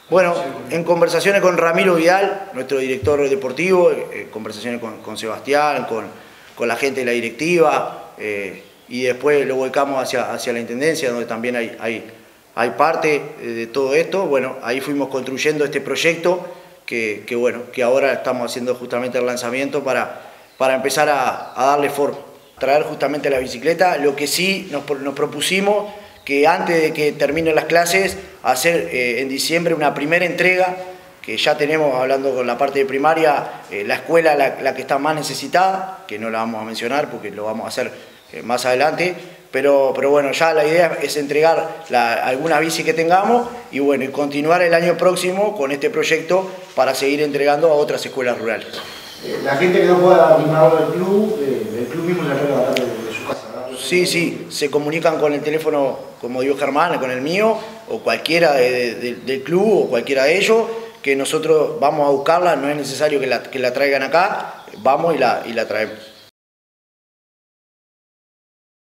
Bueno, en conversaciones con Ramiro Vidal, nuestro director deportivo, conversaciones con Sebastián, con la gente de la directiva, y después lo volcamos hacia la Intendencia, donde también hay parte de todo esto. Bueno, ahí fuimos construyendo este proyecto que ahora estamos haciendo justamente el lanzamiento para empezar a darle forma. Traer justamente la bicicleta, lo que sí nos propusimos, que antes de que terminen las clases, hacer en diciembre una primera entrega, que ya tenemos, hablando con la parte de primaria, la escuela la que está más necesitada, que no la vamos a mencionar porque lo vamos a hacer más adelante, pero bueno, ya la idea es entregar alguna bici que tengamos y bueno, y continuar el año próximo con este proyecto para seguir entregando a otras escuelas rurales. La gente que no pueda arrimar del club mismo la puede agarrar de su casa, ¿verdad? Sí, se comunican con el teléfono, como dijo Germán, con el mío, o cualquiera del club, o cualquiera de ellos, que nosotros vamos a buscarla, no es necesario que la traigan acá, vamos y la traemos.